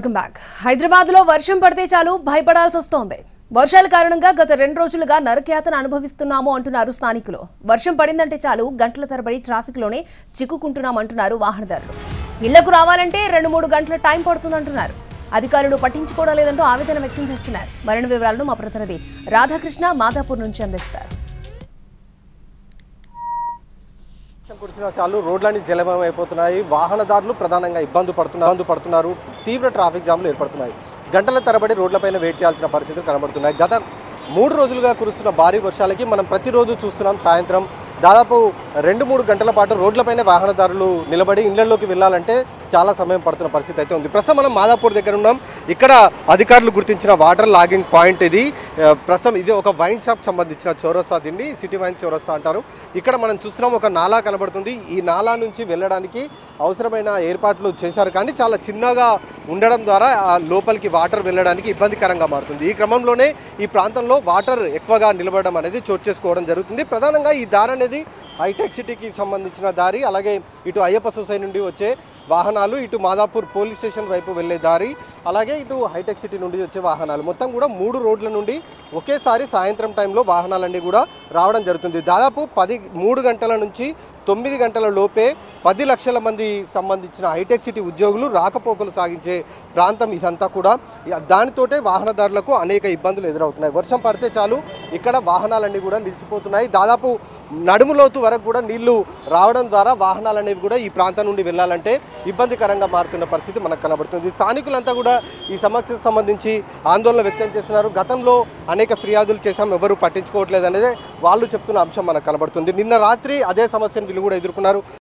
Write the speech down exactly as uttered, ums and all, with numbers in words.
Welcome back. Hyderabad లో వర్షం పడితే చాలు భయపడాల్సి వస్తోంది. వర్షాల కారణంగా గత రెండు రోజులుగా నరకయాతన అనుభవిస్తున్నాము అంటున్నారు స్థానికులు. వర్షం పడిందంటే చాలు గంటల తరబడి ట్రాఫిక్ లోనే చిక్కుకుంటున్నామంటున్నారు వాహనదారులు. ఇళ్లకు రావాలంటే రెండు మూడు గంటల టైం పడుతుందంటున్నారు. అధికారులు పట్టించుకోవడం లేదంటూ ఆవేదన వ్యక్తం చేస్తున్నారు. మరిన్ని వివరాలను మా ప్రతినిధి రాధాకృష్ణ మాదాపూర్ నుంచి అందిస్తారు. కురిసిన చాలు రోడ్లన్నీ జలమయం అయిపోతున్నాయి. వాహనదారులు ప్రధానంగా ఇబ్బంది పడుతున్నారు పడుతున్నారు తీవ్ర ట్రాఫిక్ జామ్లు ఏర్పడుతున్నాయి. గంటల తరబడి రోడ్లపైన వెయిట్ చేయాల్సిన పరిస్థితులు కనబడుతున్నాయి. గత మూడు రోజులుగా కురుస్తున్న భారీ వర్షాలకి మనం ప్రతిరోజు చూస్తున్నాం. సాయంత్రం దాదాపు రెండు మూడు గంటల పాటు రోడ్లపైన వాహనదారులు నిలబడి ఇళ్లలోకి వెళ్ళాలంటే చాలా సమయం పడుతున్న పరిస్థితి అయితే ఉంది. ప్రస్తుతం మనం మాదాపూర్ దగ్గర ఉన్నాం. ఇక్కడ అధికారులు గుర్తించిన వాటర్ లాగింగ్ పాయింట్ ఇది. ప్రస్తుతం ఇది ఒక వైన్ షాప్ సంబంధించిన చౌరస్తా, దీన్ని సిటీ వైన్ చౌరస్తా అంటారు. ఇక్కడ మనం చూస్తున్నాం ఒక నాలా కనబడుతుంది. ఈ నాలా నుంచి వెళ్ళడానికి అవసరమైన ఏర్పాట్లు చేశారు, కానీ చాలా చిన్నగా ఉండడం ద్వారా లోపలికి వాటర్ వెళ్ళడానికి ఇబ్బందికరంగా మారుతుంది. ఈ క్రమంలోనే ఈ ప్రాంతంలో వాటర్ ఎక్కువగా నిలబడడం అనేది చోటు చేసుకోవడం జరుగుతుంది. ప్రధానంగా ఈ దారి అనేది హైటెక్ సిటీకి సంబంధించిన దారి, అలాగే ఇటు అయ్యప్ప సొసైటీ నుండి వచ్చే వాహనాలు, ఇటు మాదాపూర్ పోలీస్ స్టేషన్ వైపు వెళ్ళే దారి, అలాగే ఇటు హైటెక్ సిటీ నుండి వచ్చే వాహనాలు, మొత్తం కూడా మూడు రోడ్ల నుండి ఒకేసారి సాయంత్రం టైంలో వాహనాలన్నీ కూడా రావడం జరుగుతుంది. దాదాపు పది మూడు గంటల నుంచి తొమ్మిది గంటల లోపే పది లక్షల మంది సంబంధించిన హైటెక్ సిటీ ఉద్యోగులు రాకపోకలు సాగించే ప్రాంతం ఇదంతా కూడా. దానితోటే వాహనదారులకు అనేక ఇబ్బందులు ఎదురవుతున్నాయి. వర్షం పడితే చాలు ఇక్కడ వాహనాలన్నీ కూడా నిలిచిపోతున్నాయి. దాదాపు నడుములోతు వరకు కూడా నీళ్లు రావడం ద్వారా వాహనాలు అనేవి కూడా ఈ ప్రాంతం నుండి వెళ్ళాలంటే ఇబ్బందికరంగా మారుతున్న పరిస్థితి మనకు కనబడుతుంది. స్థానికులంతా కూడా ఈ సమస్యకు సంబంధించి ఆందోళన వ్యక్తం చేస్తున్నారు. గతంలో అనేక ఫిర్యాదులు చేశాం, ఎవరు పట్టించుకోవట్లేదు అనేది వాళ్ళు చెప్తున్న అంశం మనకు కనబడుతుంది. నిన్న రాత్రి అదే సమస్యను వీళ్ళు కూడా ఎదుర్కొన్నారు.